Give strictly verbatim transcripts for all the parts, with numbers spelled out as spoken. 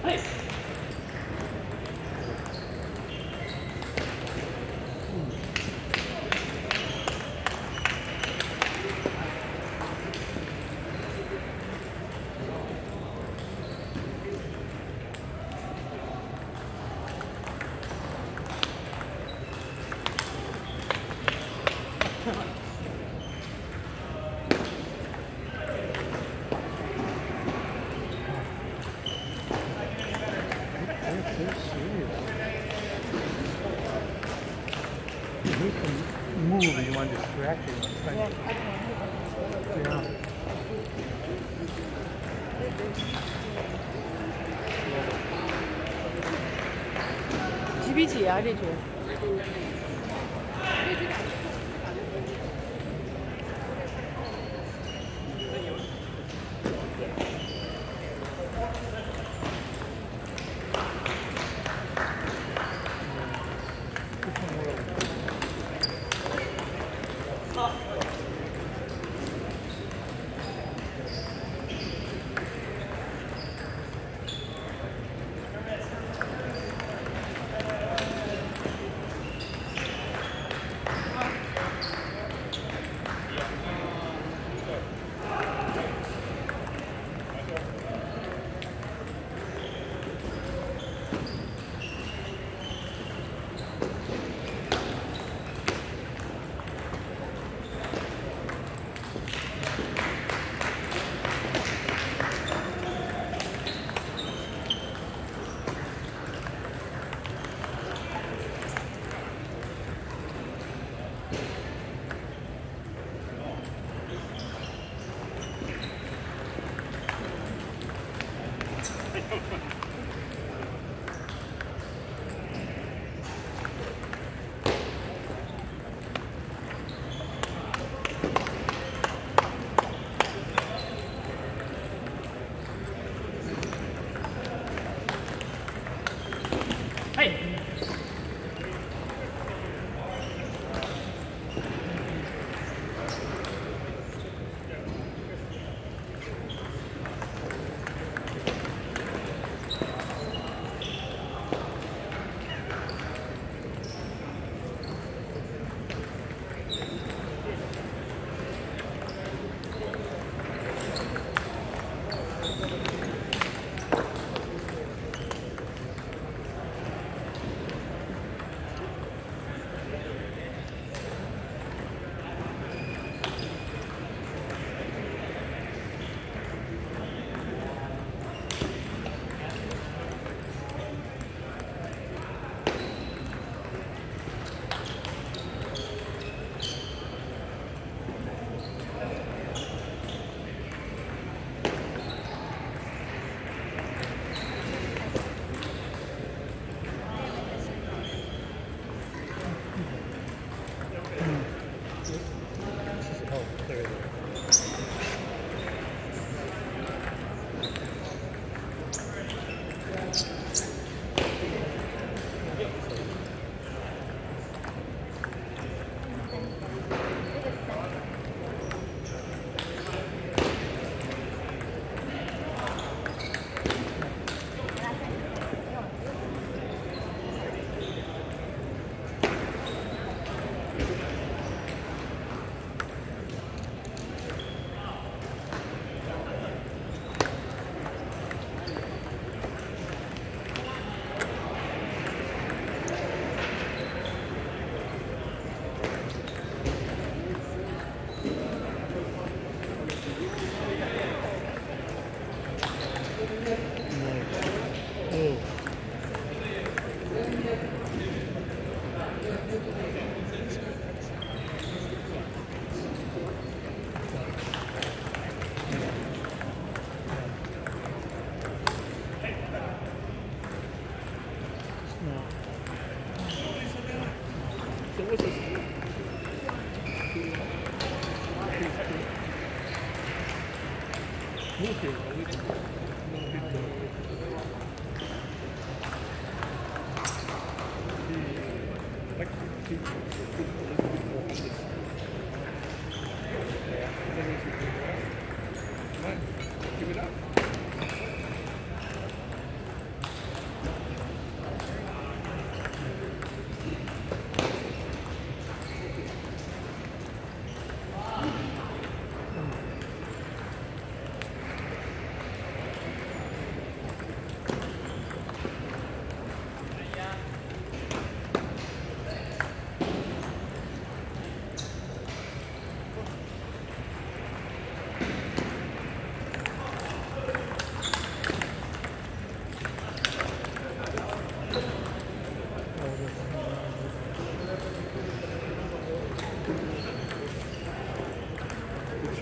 Move and you want to distract you. Yeah. 几比几啊？这局？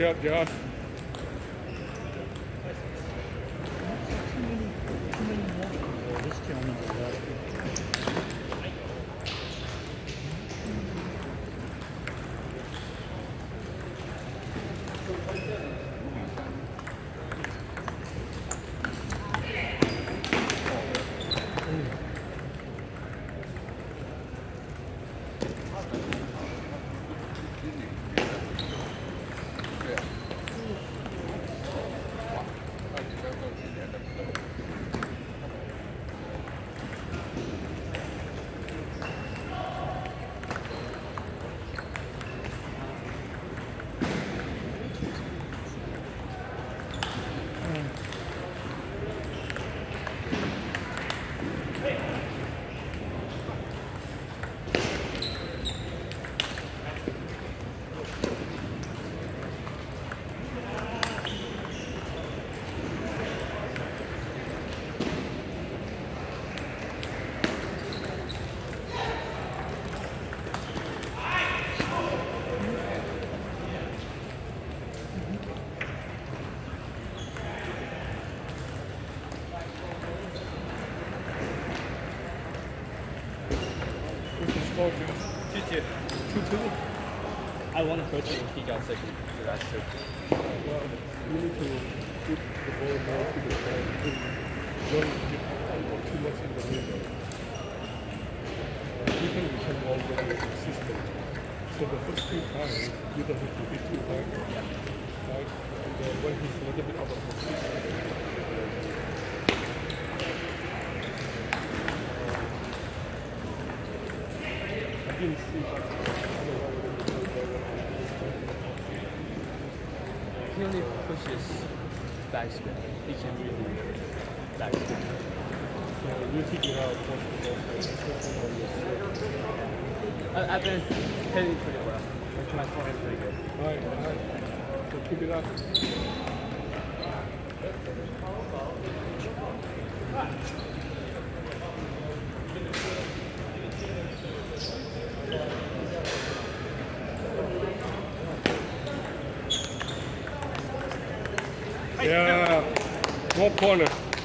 out, Josh. Too many more. This gentleman is asking. two two. Two two. I won the first one and he got second. So that's two. Well, you need to put the ball more to the side. Don't get too much in the middle. Uh, even we can all get it consistent. So the first two times, you don't have to hit too hard. Right? And then when he's a little bit out of position, I didn't see that. He only pushes backspin. He can really backspin. So you figure out what I, I've been hitting pretty well. Like my forehand is pretty good. Right, right. So keep it up. Yeah, more corner.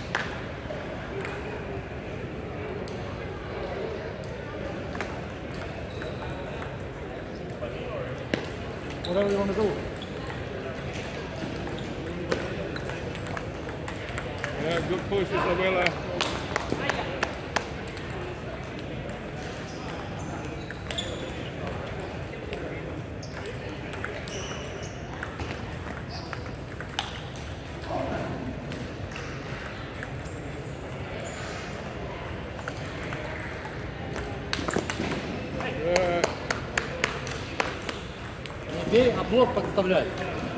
Whatever you want to do. Yeah, good push, Isabella. Yeah. Бей, а блок подставляй.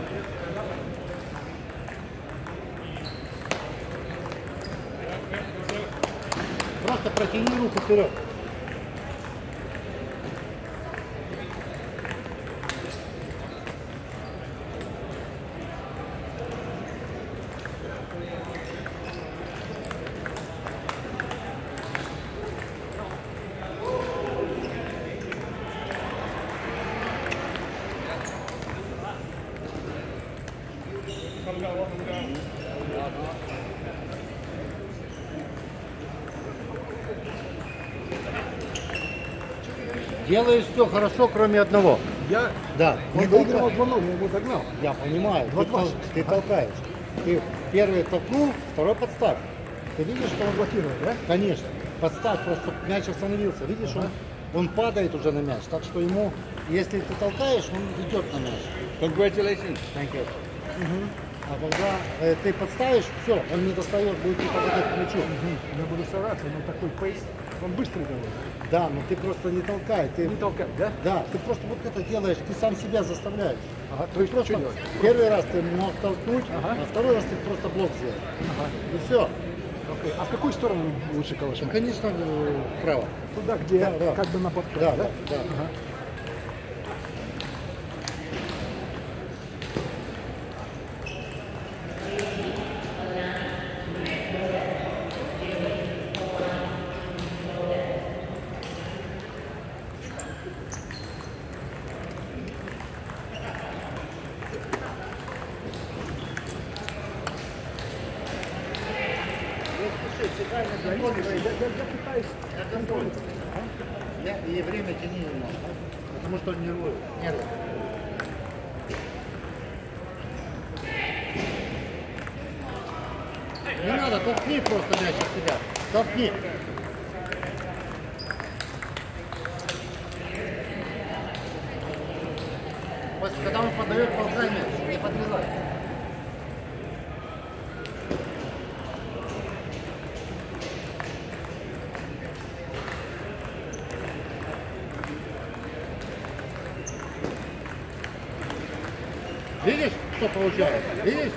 Просто протяни руку вперед. Come down, come down. Делаешь все хорошо, кроме одного. Я Да. не Он выигрывал толкает. два ноль, я его догнал. Я понимаю. Ты, два-два. тол- ты толкаешь. Ты первый толкнул, второй подставь. Ты видишь, что он Блокирует, да? Конечно. Подставь, просто мяч остановился. Видишь, он, он падает уже на мяч. Так что ему, если ты толкаешь, он идет на мяч. Congratulations. Thank you. А когда э, ты подставишь, все, он не достает, будет не попадать к мячу. Я буду стараться, но такой пейс, он быстрый довольно. Да, но ты просто не толкай. Ты, Не толкать, да? да, ты просто вот это делаешь, ты сам себя заставляешь. Ага, то есть Просто что делать? первый раз ты мог толкнуть, Ага. а второй раз ты просто блок сделал. Ага. И все. Окей. А в какую сторону лучше колошмать? Конечно, э, вправо. Туда, где Да, да. как бы на подход, Да, да? да, да. Ага. Слушай, всегда не контролируешь. Я, я, я пытаюсь контролировать. Я, и время тяни немного. Потому что он нервует. Нервы. Не надо, толкни просто мяч от себя. Толкни. Вот когда он подает, толкай мяч, не подрезай. Видишь, что получается? Видишь?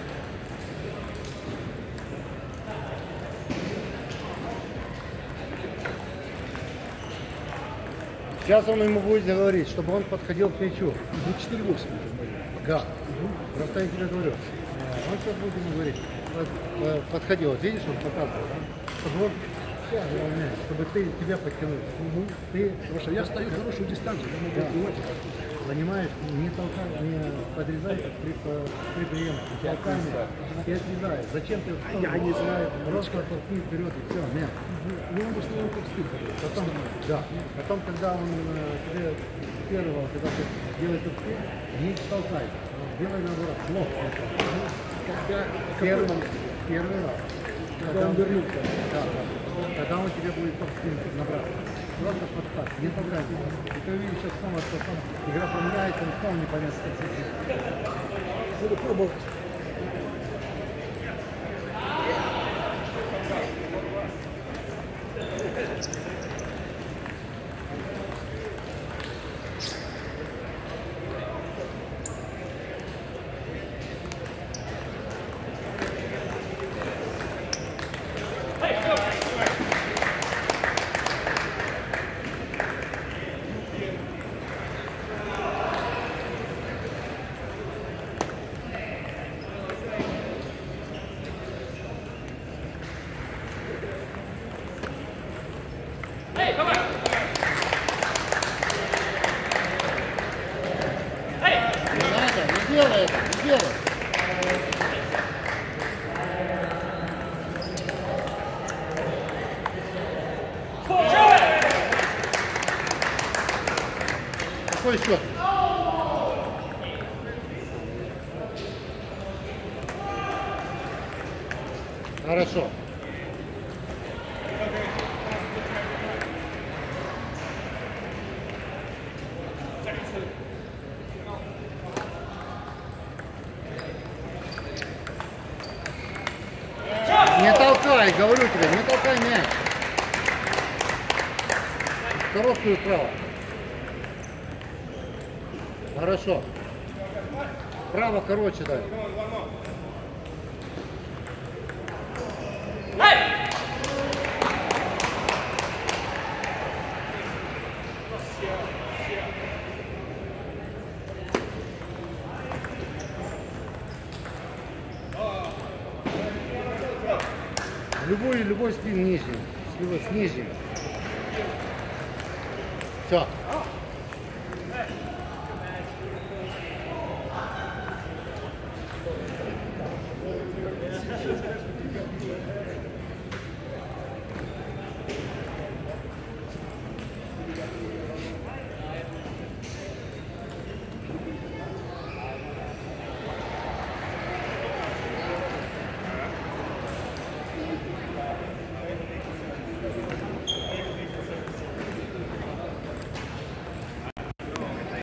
Сейчас он ему будет говорить, чтобы он подходил к мячу. четыре восемь. Да. Просто я тебе говорю. Он сейчас будет ему говорить. Под- Подходи, вот видишь, он показывает, да? Чтобы он втягивал мяч, чтобы ты, тебя подтянул. Ты, Потому что я стою хорошую дистанцию, я могу Да. отбивать. понимаешь, не толкай, не подрезай при, при приеме. Толкай мяч и отрезай. Зачем ты в Я не знаю. Просто толкни вперед и все, мяч. Ну, он в основном как стиль. Потом, да. Потом, когда он э, тебе с первого, когда ты делаешь успех, не толкай. Делай наоборот, лоб. Когда, Первый, какой момент? первый раз. Когда он вернулся. Да, да. Когда он тебе будет топ-спин набраться. Просто подстав, не толкай. И ты увидишь сейчас снова, что там игра поменяется, он снова непонятно, как сидит. Буду пробовать. Не надо, не делай это, не делай. Какой счет? Хорошо. Не толкай, говорю тебе, не толкай мяч. Короткую вправо. Хорошо. Право короче дай. Любой, любой спин нижний. С нижним. Все.